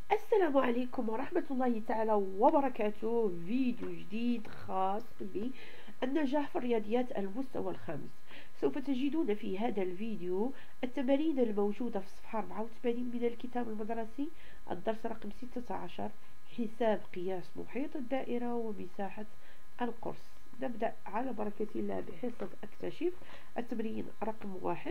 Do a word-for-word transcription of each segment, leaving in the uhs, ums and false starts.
السلام عليكم ورحمة الله تعالى وبركاته. فيديو جديد خاص بالنجاح في الرياضيات المستوى الخامس. سوف تجدون في هذا الفيديو التمارين الموجودة في الصفحة أربعة وثمانين من الكتاب المدرسي، الدرس رقم ستة عشر، حساب قياس محيط الدائرة ومساحة القرص. نبدأ على بركة الله بحصة اكتشف. التمرين رقم واحد: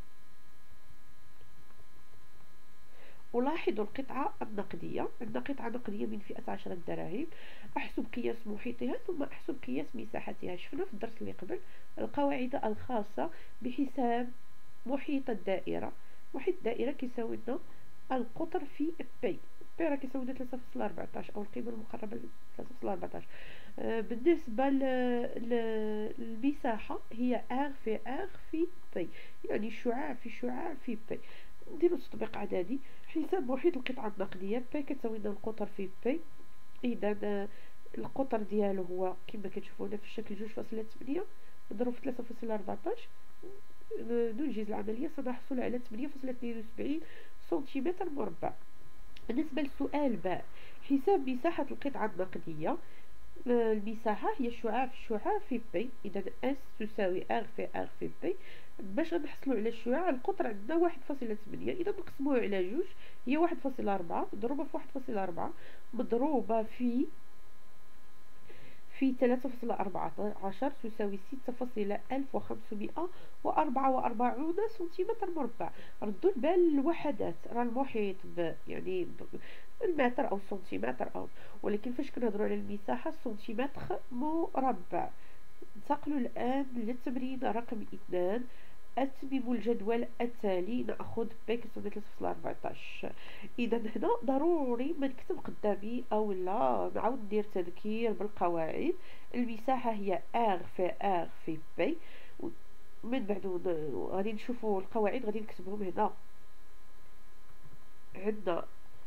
ألاحظ القطعة النقدية. عندنا قطعة نقدية من فئة عشرة دراهم. أحسب قياس محيطها ثم أحسب قياس مساحتها. شفنا في الدرس اللي قبل القواعد الخاصة بحساب محيط الدائرة. محيط الدائرة كيساوي لنا القطر في بي. بي راه كيساوي لنا ثلاثة فاصلة أربعطاش أو القيمة المقربة ل ثلاثة فاصلة أربعطاش. آه بالنسبة للمساحة هي ار في ار في بي، يعني شعاع في شعاع في بي. نديرو تطبيق عددي. حساب محيط القطعة النقدية بي كتساوي لنا القطر في بي. إذا القطر ديالو هو كما كتشوفوا هنا في الشكل جوج فاصلة ثمانية نضرب في ثلاثة فاصلة أربعطاش، ننجز العملية سنحصل على ثمانية فاصلة اثنين وسبعين سنتيمتر مربع. بالنسبة للسؤال باء: حساب مساحة القطعة النقدية. المساحة هي شعاع في شعاع في بي، إذا اس تساوي ار في ار في بي. باش نحصلوا على الشعاع القطر عندنا واحد فاصلة ثمانية، إذا نقسموه على جوج هي واحد فاصلة أربعة مضروبة في واحد فاصلة أربعة مضروبة في في ثلاثة فاصلة أربعطاش تساوي ستة فاصلة ألف وخمسمائة وأربعة وأربعون سنتيمتر مربع. ردوا البال الوحدات، راه المحيط ب يعني المتر أو السنتيمتر أو، ولكن فاش كنهضروا على المساحة السنتيمتر مربع. انتقلوا الآن للتمرين رقم اثنان. أتمم الجدول التالي. نأخذ بي كتساوي ثلاثة فاصلة أربعطاش. إذا هنا ضروري ما نكتب قدامي أو لا نعاود ندير تذكير بالقواعد. المساحة هي ار في ار في بي. من بعد غادي نشوفوا القواعد غادي نكتبهم هنا. عندنا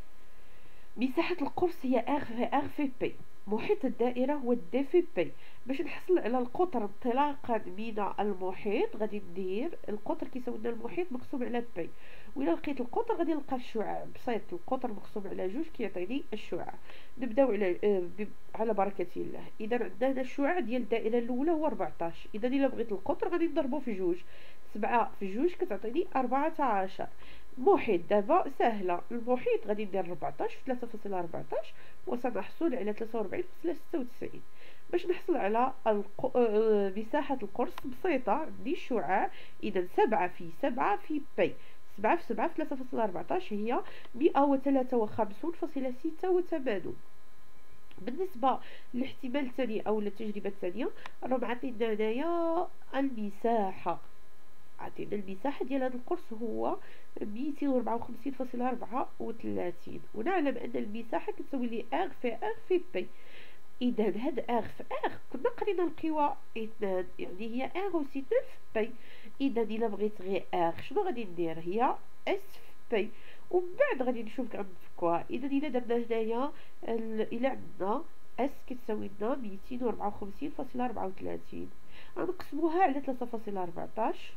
مساحة القرص هي ار في ار في بي. محيط الدائرة هو دي في بي. باش نحصل على القطر انطلاقا من المحيط غادي ندير القطر كيساوي لنا المحيط مقسوم على بي، وإلا لقيت القطر غادي نلقى الشعاع. بسيط، القطر مقسوم على جوج كيعطيني الشعاع. نبداو على آه على بركة الله. إذا عندنا هنا الشعاع ديال الدائرة الأولى هو أربعطاش، إذا إلا بغيت القطر غادي نضربو في جوج. سبعة في جوج كتعطيني أربعة عشر. محيط دابا سهلة، المحيط غادي ندير أربعطاش في ثلاثة فاصلة أربعطاش وسنحصل على ثلاثة وأربعين فاصلة ستة وتسعين. باش نحصل على الق... مساحة القرص بسيطة، عندي الشعاع، إذا سبعة في سبعة في بي. سبعة في سبعة في ثلاثة فاصلة أربعطاش هي مئة وثلاثة وخمسون فاصلة ستة وثمانون. بالنسبة للاحتمال الثاني أو التجربة الثانية راهم عطينا هنايا المساحة. عطينا المساحة ديال هذا القرص هو مئتين وربعة وخمسين فاصلة أربعة وثلاثين، ونعلم أن المساحة كتساوي لي ار في ار في بي. إذا هاد ار في ار كنا قرينا القوى اثنان، يعني هي ار أس اثنان في بي. إذا إلا بغيت غير ار شنو غادي ندير؟ هي اس في بي، ومن بعد غادي نشوف كنفكوها. إذا إلا درنا هنايا إلا عندنا اس كتساوي لنا مئتين وربعة وخمسين فاصلة أربعة وثلاثين، غنقسموها على ثلاثة فاصلة أربعطاش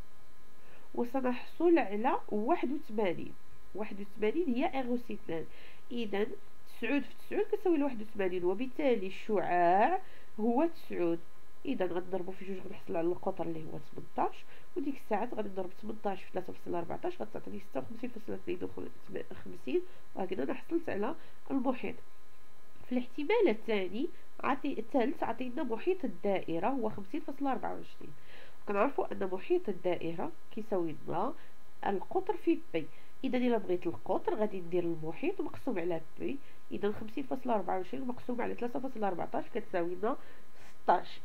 وسنحصل على واحد وثمانين. واحد وثمانين هي ار أس اثنان، إذا تسعود في تسعود كتساوي لواحد وثمانين، وبالتالي الشعاع هو تسعود. إذا غنضربو في جوج غنحصل على القطر اللي هو ثمنطاش، وديك الساعات غادي نضرب ثمنطاش في ثلاثة فاصلة أربعطاش غتعطيني ستة وخمسين فاصلة اثنين وخمسين، وهكذا أنا حصلت على المحيط. في الاحتمال الثاني عطي الثالث عطينا محيط الدائرة هو خمسين فاصلة أربعة وعشرين. كنعرفوا أن محيط الدائرة كيساوي لنا القطر في بي. إذا إلا بغيت القطر غادي ندير المحيط مقسوم على بي، إذا خمسين فاصلة أربعة وعشرين مقسوم على ثلاثة فاصلة أربعطاش كتساوي لنا ستاش.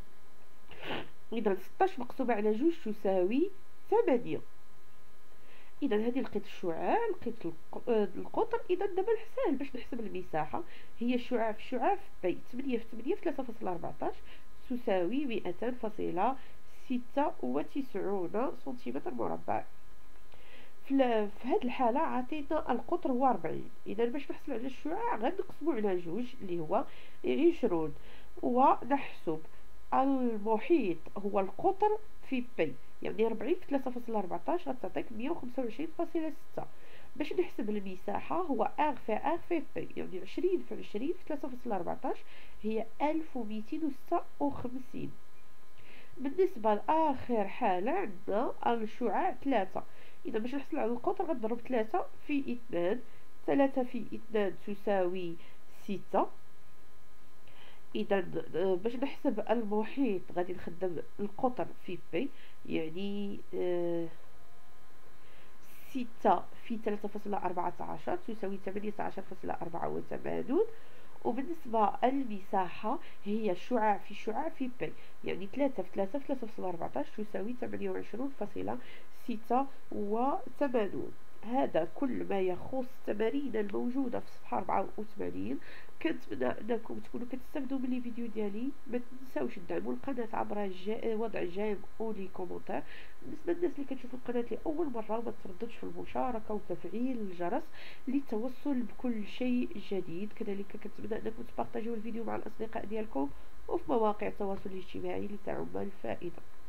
إذا ستاش مقسومة على جوج تساوي ثمانية. إذا هذه لقيت الشعاع لقيت القطر. إذا دابا ساهل باش نحسب المساحة، هي الشعاع في شعاع في بي. ثمانية في ثمانية في ثلاثة فاصلة أربعطاش تساوي مئتان فاصلة ستة وتسعون سنتيمتر مربع. في هذه الحالة عطينا القطر هو أربعين، إذا باش نحصل على الشعاع غنقسمو على جوج اللي هو عشرون، ونحسب المحيط هو القطر في بي، يعني أربعين في ثلاثة فاصلة أربعطاش غتعطيك مئة وخمسة وعشرين فاصلة ستة. باش نحسب المساحة هو ار في ار في بي، يعني عشرين في عشرين في ثلاثة فاصلة أربعتاش هي ألف وميتين وستة وخمسين. بالنسبة لآخر حالة عندنا الشعاع ثلاثة. إذا باش نحصل على القطر غنضرب ثلاثة في اثنان، ثلاثة في اثنان تساوي ستة. إذا باش نحسب المحيط غادي نخدم القطر في بي، يعني آه ستة في ثلاثة فاصلة أربعة عشر تساوي ثمانية عشر فاصلة أربعة وثمانون. وبالنسبة للمساحة هي شعاع في شعاع في بي، يعني ثلاثة في ثلاثة في ثلاثة فاصلة أربعتاش تساوي ثمانية وعشرون فاصلة ستة وثمانون. هذا كل ما يخص التمارين الموجودة في الصفحة أربعة وثمانين. كنتمنى انكم تكونوا كتستافدوا من الفيديو ديالي. ما تنساوش تدعموا القناه عبر جا... وضع جيم او لي كومونتير. بالنسبه للناس اللي كتشوفوا القناه لاول مره ما ترددش في المشاركه وتفعيل الجرس للتوصل بكل شيء جديد. كذلك كنتمنى انكم تبارطاجيو الفيديو مع الاصدقاء ديالكم وفي مواقع التواصل الاجتماعي لتعم الفائده.